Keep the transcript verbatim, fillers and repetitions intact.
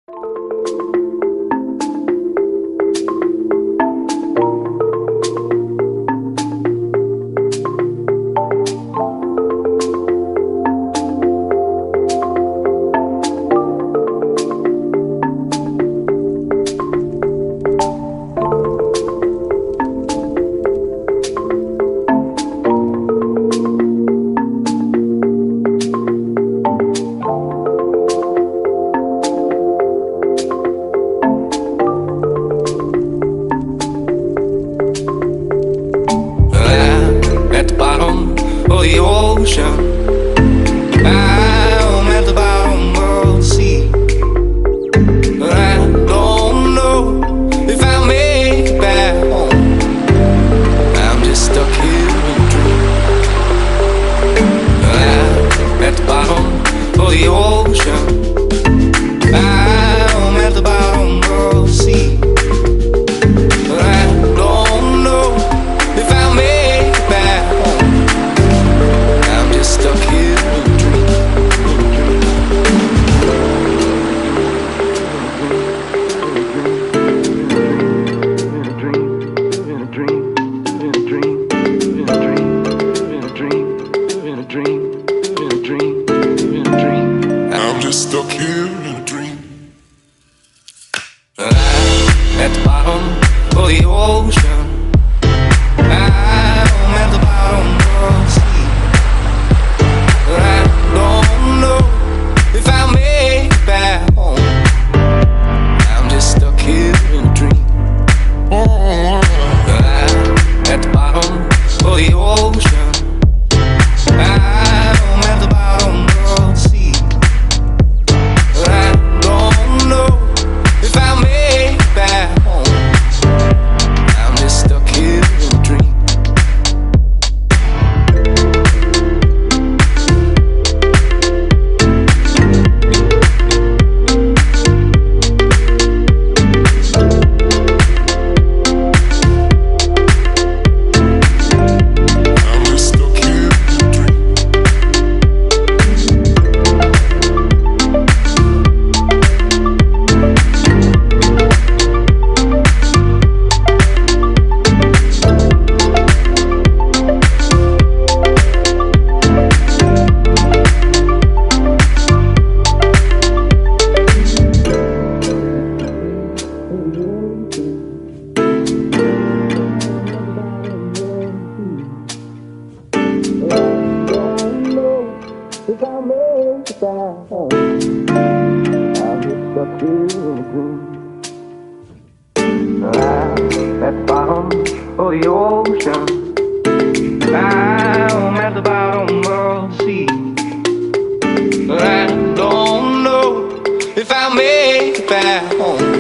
Of the ocean, I'm at the bottom of the sea, but I don't know if I'll make it back home. I'm just stuck here in a dream. I'm at the bottom of the ocean, I'm at the bottom of the sea, but I don't know if I'll make it back home. Stuck here in a dream. In a dream, in a dream, in a dream, in a dream, in a dream, in a dream, in a dream, in a dream. I'm just stuck here in a dream. I'm at the bottom of the ocean. I'm at the bottom of the sea. I don't know if I'll make it back home. I'm just stuck here in a dream. I'm at the bottom of the ocean. I'm at the bottom of the sea. I don't know if I'll make it back home. I'm just stuck here in a dream. If I make it back home, I'll get stuck here in a dream. I'm at the bottom of the ocean. I'm at the bottom of the sea. But I don't know if I'll make it back home.